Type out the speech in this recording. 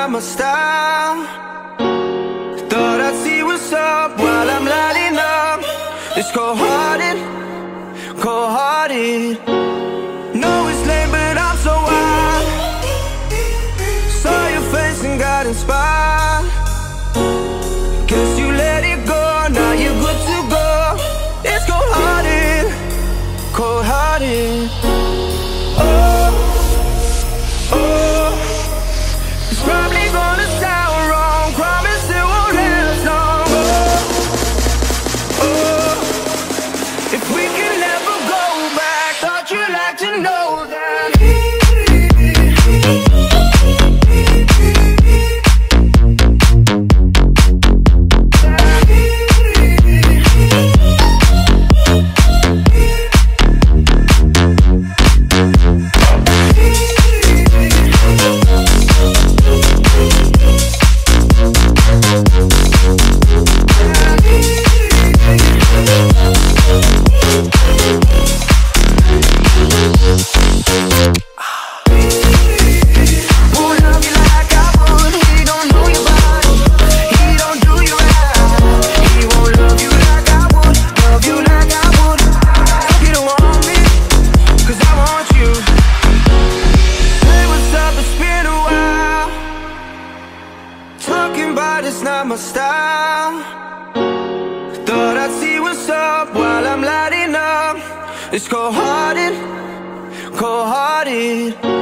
not my style. Thought I'd see what's up while I'm lighting up. It's cold-hearted, cold-hearted. Know it's late but I'm so wild. Saw your face and got inspired. Guess you let it go, now you're good to go. It's cold-hearted, cold-hearted. Oh, oh, it's probably gonna sound wrong. Promise it won't last long. Oh, oh, if we can never go back, thought you'd like to know that. It's not my style. Thought I'd see what's up while I'm lighting up. It's cold-hearted, cold-hearted.